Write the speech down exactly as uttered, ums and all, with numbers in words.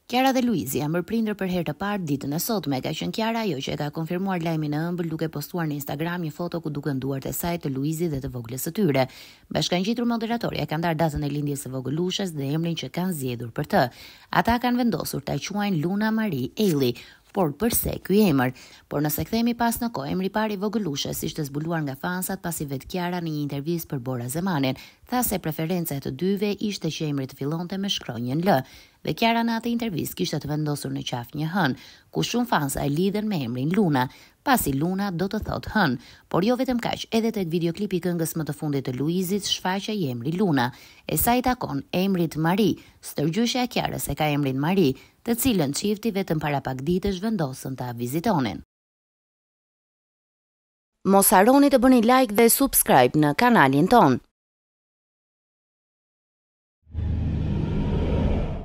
Kiara dhe Luizi janë bërë prindër për herë të parë ditën e sotme. Ka qenë Kiara ajo që e ka konfirmuar lajmin e ëmbël duke postuar në Instagram një foto ku duken duart e saj, të Luizit dhe të voglës së tyre. Bashkangjitur moderatorja ka ndarë datën e lindjes së vogëlushës dhe emrin që kanë zgjedhur për të. Ata kanë vendosur ta quajnë Luna Marie Ailey. Por përse ky emër? Por nëse kthehemi pas në kohë, emri i parë i vogëlushës ishte zbuluar nga fansat pasi vet Kiara në një intervistë për Bora Zemanin tha se preferenca e të dyve ishte që emri të fillonte me shkronjën L. Dhe Kiara në atë intervistë kishte të vendosur në qafë një hën, ku shumë fansa e lidhen me emrin Luna, pasi Luna do të thotë hën. Por jo vetëm kaq, edhe tek videoklipi i këngës më të fundit të Luizit shfaqej emri Luna, e sa i takon emrit Marie. Stërgjyshja e Kiarës e ka emrin Marie, të cilën çifti vetëm para pak ditësh vendosën ta vizitonin. Mos harroni të bëni like dhe subscribe në kanalin ton.